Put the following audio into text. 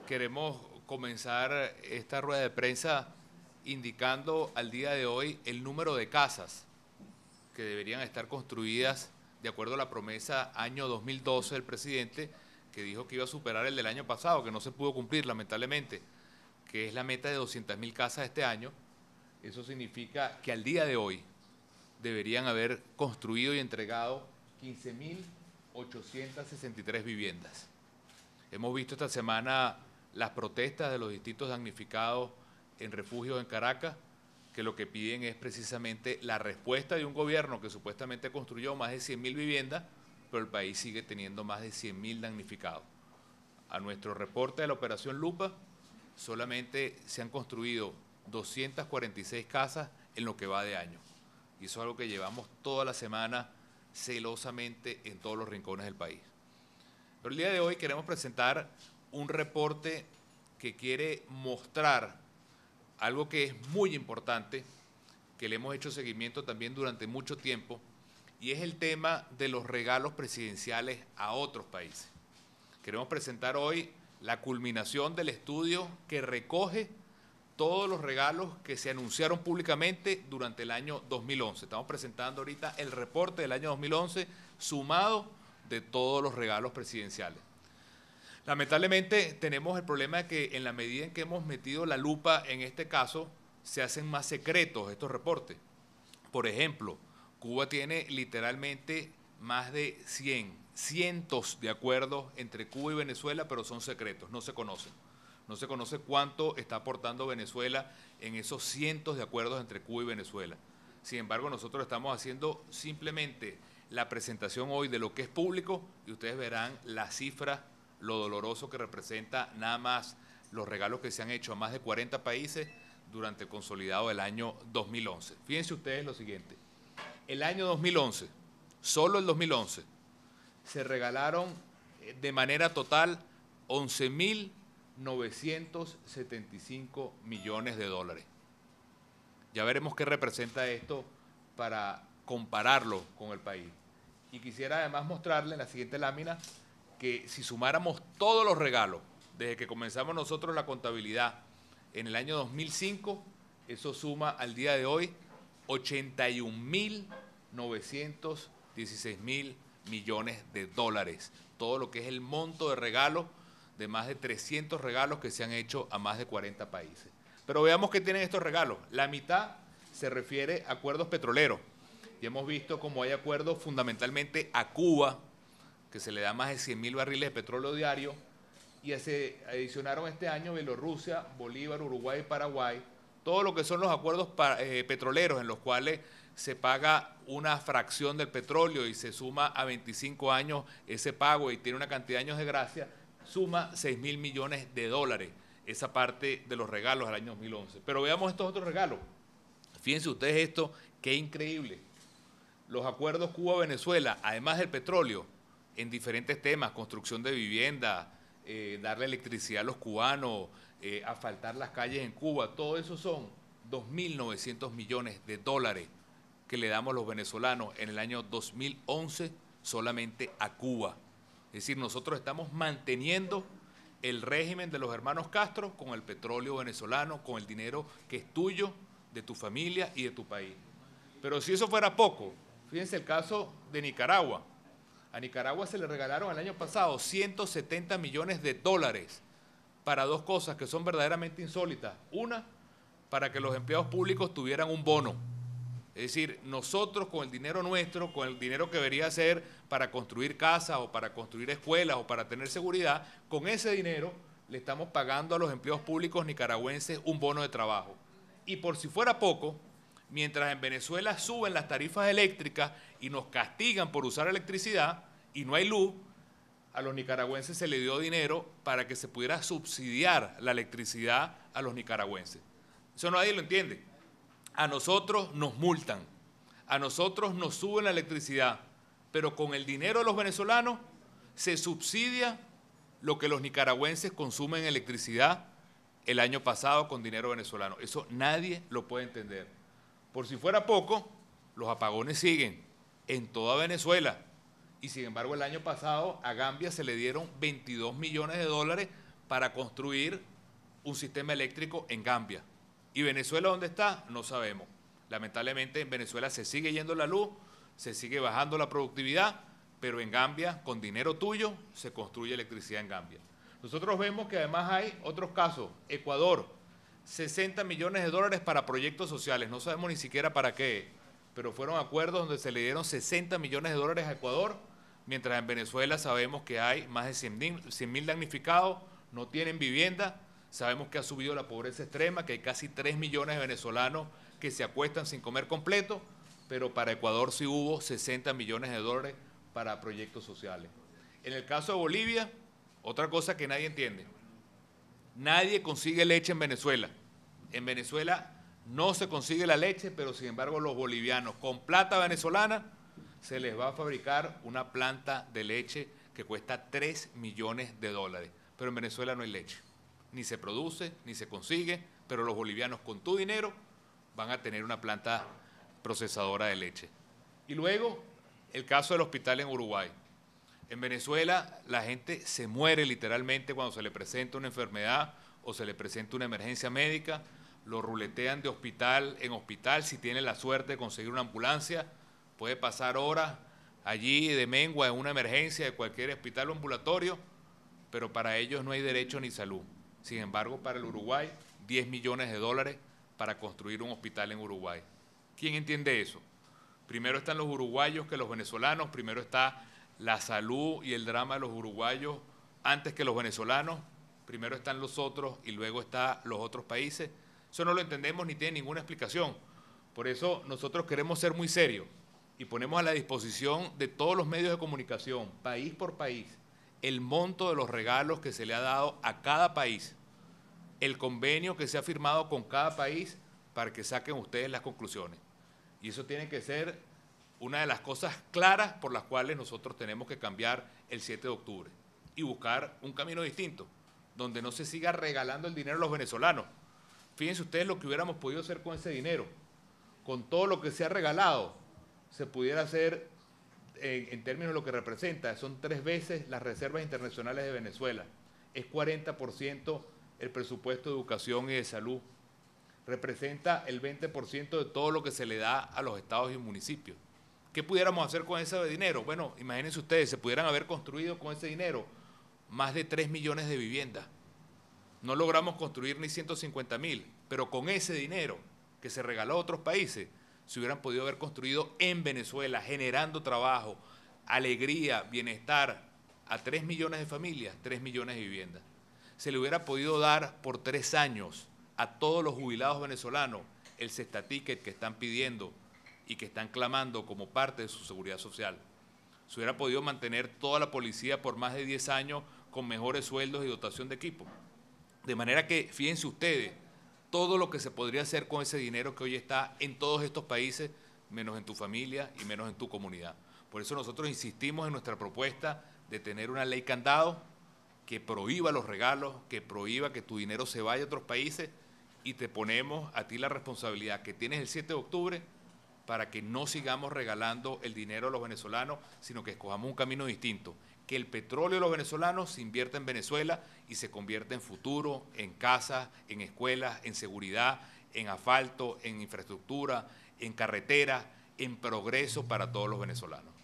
Queremos comenzar esta rueda de prensa indicando al día de hoy el número de casas que deberían estar construidas de acuerdo a la promesa año 2012 del presidente, que dijo que iba a superar el del año pasado, que no se pudo cumplir lamentablemente, que es la meta de 200.000 casas este año. Eso significa que al día de hoy deberían haber construido y entregado 15.863 viviendas. Hemos visto esta semana las protestas de los distintos damnificados en refugios en Caracas, que lo que piden es precisamente la respuesta de un gobierno que supuestamente construyó más de 100.000 viviendas, pero el país sigue teniendo más de 100.000 damnificados. A nuestro reporte de la Operación Lupa, solamente se han construido 246 casas en lo que va de año. Y eso es algo que llevamos toda la semana celosamente en todos los rincones del país. Pero el día de hoy queremos presentar un reporte que quiere mostrar algo que es muy importante, que le hemos hecho seguimiento también durante mucho tiempo, y es el tema de los regalos presidenciales a otros países. Queremos presentar hoy la culminación del estudio que recoge todos los regalos que se anunciaron públicamente durante el año 2011. Estamos presentando ahorita el reporte del año 2011 sumado de todos los regalos presidenciales. Lamentablemente tenemos el problema de que en la medida en que hemos metido la lupa en este caso, se hacen más secretos estos reportes. Por ejemplo, Cuba tiene literalmente más de cientos de acuerdos entre Cuba y Venezuela, pero son secretos, no se conocen. No se conoce cuánto está aportando Venezuela en esos cientos de acuerdos entre Cuba y Venezuela. Sin embargo, nosotros estamos haciendo simplemente la presentación hoy de lo que es público y ustedes verán la cifra, lo doloroso que representa nada más los regalos que se han hecho a más de 40 países durante el consolidado del año 2011. Fíjense ustedes lo siguiente, el año 2011, solo el 2011, se regalaron de manera total 11.975 millones de dólares. Ya veremos qué representa esto para compararlo con el país. Y quisiera además mostrarle en la siguiente lámina que si sumáramos todos los regalos, desde que comenzamos nosotros la contabilidad en el año 2005, eso suma al día de hoy 81.916.000 millones de dólares. Todo lo que es el monto de regalos de más de 300 regalos que se han hecho a más de 40 países. Pero veamos qué tienen estos regalos. La mitad se refiere a acuerdos petroleros. Y hemos visto cómo hay acuerdos fundamentalmente a Cuba, que se le da más de 100.000 barriles de petróleo diario, y se adicionaron este año Bielorrusia, Bolívar, Uruguay y Paraguay, todo lo que son los acuerdos petroleros en los cuales se paga una fracción del petróleo y se suma a 25 años ese pago y tiene una cantidad de años de gracia, suma 6.000 millones de dólares, esa parte de los regalos del año 2011. Pero veamos estos otros regalos. Fíjense ustedes esto, qué increíble. Los acuerdos Cuba-Venezuela, además del petróleo, en diferentes temas, construcción de vivienda, darle electricidad a los cubanos, asfaltar las calles en Cuba, todo eso son 2.900 millones de dólares que le damos los venezolanos en el año 2011 solamente a Cuba. Es decir, nosotros estamos manteniendo el régimen de los hermanos Castro con el petróleo venezolano, con el dinero que es tuyo, de tu familia y de tu país. Pero si eso fuera poco, fíjense el caso de Nicaragua. A Nicaragua se le regalaron el año pasado 170 millones de dólares para dos cosas que son verdaderamente insólitas. Una, para que los empleados públicos tuvieran un bono. Es decir, nosotros con el dinero nuestro, con el dinero que debería ser para construir casas o para construir escuelas o para tener seguridad, con ese dinero le estamos pagando a los empleados públicos nicaragüenses un bono de trabajo. Y por si fuera poco, mientras en Venezuela suben las tarifas eléctricas y nos castigan por usar electricidad y no hay luz, a los nicaragüenses se les dio dinero para que se pudiera subsidiar la electricidad a los nicaragüenses. Eso nadie lo entiende. A nosotros nos multan, a nosotros nos suben la electricidad, pero con el dinero de los venezolanos se subsidia lo que los nicaragüenses consumen en electricidad el año pasado con dinero venezolano. Eso nadie lo puede entender. Por si fuera poco, los apagones siguen en toda Venezuela y sin embargo el año pasado a Gambia se le dieron 22 millones de dólares para construir un sistema eléctrico en Gambia. ¿Y Venezuela dónde está? No sabemos. Lamentablemente en Venezuela se sigue yendo la luz, se sigue bajando la productividad, pero en Gambia, con dinero tuyo, se construye electricidad en Gambia. Nosotros vemos que además hay otros casos. Ecuador, 60 millones de dólares para proyectos sociales, no sabemos ni siquiera para qué, pero fueron acuerdos donde se le dieron 60 millones de dólares a Ecuador, mientras en Venezuela sabemos que hay más de 100.000 damnificados, no tienen vivienda, sabemos que ha subido la pobreza extrema, que hay casi 3 millones de venezolanos que se acuestan sin comer completo, pero para Ecuador sí hubo 60 millones de dólares para proyectos sociales. En el caso de Bolivia, otra cosa que nadie entiende, nadie consigue leche en Venezuela. En Venezuela no se consigue la leche, pero sin embargo los bolivianos con plata venezolana se les va a fabricar una planta de leche que cuesta 3 millones de dólares. Pero en Venezuela no hay leche. Ni se produce, ni se consigue, pero los bolivianos con tu dinero van a tener una planta procesadora de leche. Y luego, el caso del hospital en Uruguay. En Venezuela la gente se muere literalmente cuando se le presenta una enfermedad o se le presenta una emergencia médica, lo ruletean de hospital en hospital, si tiene la suerte de conseguir una ambulancia, puede pasar horas allí de mengua en una emergencia de cualquier hospital o ambulatorio, pero para ellos no hay derecho ni salud. Sin embargo, para el Uruguay, 10 millones de dólares para construir un hospital en Uruguay. ¿Quién entiende eso? Primero están los uruguayos que los venezolanos, primero está la salud y el drama de los uruguayos antes que los venezolanos, primero están los otros y luego están los otros países. Eso no lo entendemos ni tiene ninguna explicación. Por eso nosotros queremos ser muy serios y ponemos a la disposición de todos los medios de comunicación, país por país, el monto de los regalos que se le ha dado a cada país, el convenio que se ha firmado con cada país para que saquen ustedes las conclusiones. Y eso tiene que ser una de las cosas claras por las cuales nosotros tenemos que cambiar el 7 de octubre y buscar un camino distinto, donde no se siga regalando el dinero a los venezolanos. Fíjense ustedes lo que hubiéramos podido hacer con ese dinero. Con todo lo que se ha regalado, se pudiera hacer, en términos de lo que representa, son 3 veces las reservas internacionales de Venezuela. Es 40% el presupuesto de educación y de salud. Representa el 20% de todo lo que se le da a los estados y municipios. ¿Qué pudiéramos hacer con ese dinero? Bueno, imagínense ustedes, se pudieran haber construido con ese dinero más de 3 millones de viviendas. No logramos construir ni 150.000, pero con ese dinero que se regaló a otros países, se hubieran podido haber construido en Venezuela, generando trabajo, alegría, bienestar a 3 millones de familias, 3 millones de viviendas. Se le hubiera podido dar por 3 años a todos los jubilados venezolanos el cesta ticket que están pidiendo y que están clamando como parte de su seguridad social. Se hubiera podido mantener toda la policía por más de 10 años con mejores sueldos y dotación de equipo. De manera que, fíjense ustedes, todo lo que se podría hacer con ese dinero que hoy está en todos estos países, menos en tu familia y menos en tu comunidad. Por eso nosotros insistimos en nuestra propuesta de tener una ley candado que prohíba los regalos, que prohíba que tu dinero se vaya a otros países, y te ponemos a ti la responsabilidad que tienes el 7 de octubre para que no sigamos regalando el dinero a los venezolanos, sino que escojamos un camino distinto, que el petróleo de los venezolanos se invierta en Venezuela y se convierta en futuro, en casas, en escuelas, en seguridad, en asfalto, en infraestructura, en carreteras, en progreso para todos los venezolanos.